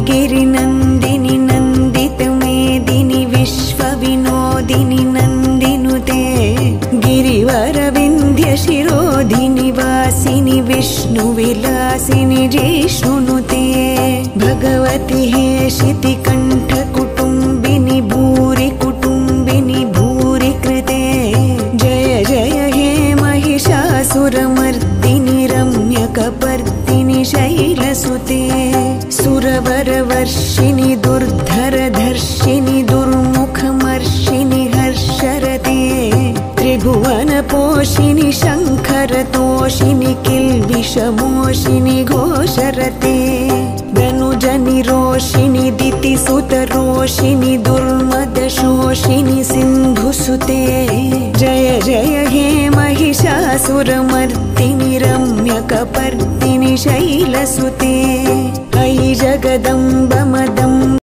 गिरिनन्दिनि नन्दितमेदिनि विश्वविनोदिनि नन्दिनुते गिरिवरविन्ध्यशिरोधिनि वासिनि विष्णुविलासिनि जिष्णुनुते भगवति हेशितिकण्ठकुटुम्बिनि भूरि कुटुम्बिनि भूरि कृते जय जय हे महिषासुरमर्दिनि रम्यकपर्दिनि शैलसुते सुरवरवर्षिणि दुर्धरधर्षिणि दुर्मुखमर्षिणि हर्षरते त्रिभुवनपोषिणि शङ्खरतोषिणि किल्बिषमोषिणि घोषरते धनुजनिरोषिणि दितिसुतरोषिणि दुर्मदशोषिणि सिन्धुसुते जय जय हे महिषासुरमर्दिनि रम्यकपर्दिनि शैलसुते अयि जगदम्ब मद